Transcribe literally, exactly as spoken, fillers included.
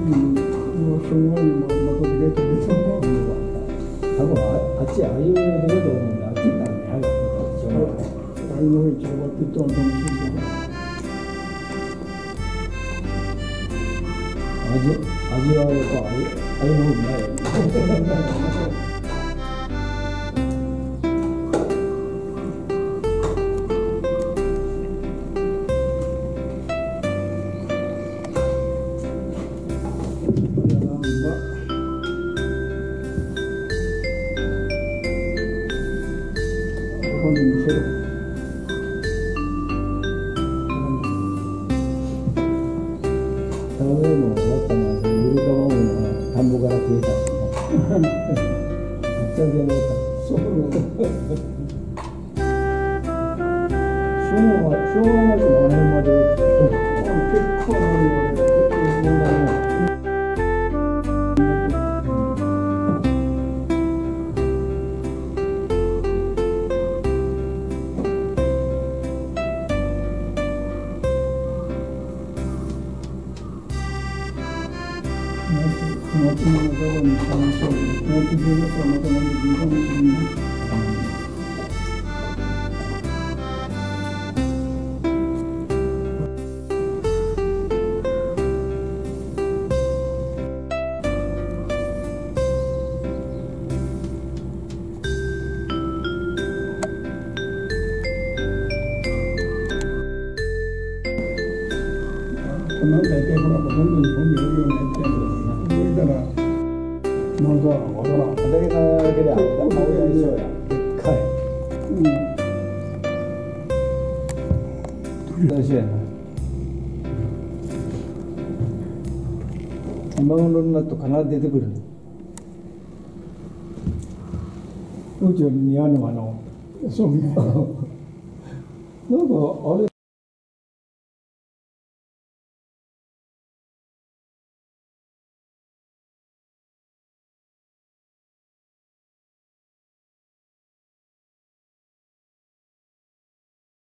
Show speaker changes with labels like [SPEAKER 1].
[SPEAKER 1] 뭐 성공이 뭐 뭐도 되게 되겠어.
[SPEAKER 2] 하고 아, 아치 아이유 되게도 아치 난 내가
[SPEAKER 1] 아이유의 제가 뜻도 안 동시고.
[SPEAKER 2] 아주 아주하고 아이 아이유 나요. 처음에 뭐 왔다면 우리 가방은 담보가라 뒤에 탔어. 걱정되는 거 속으로 숭어가 숭어가 좀 많은 말이 좀
[SPEAKER 1] Como como no todo no estamos solos, no tuvimos o no tenemos ningún 그만 대대보라고 돈도 돈이 어려운 애들이라 뭔가 오더라.
[SPEAKER 2] 내가 그래 아까 나오자 있어야 백칼.
[SPEAKER 1] 응.
[SPEAKER 2] 다시 금방으로는 또 가나 되도 그래.
[SPEAKER 1] 어제 니안에 와노. 소미. 너도 어렸을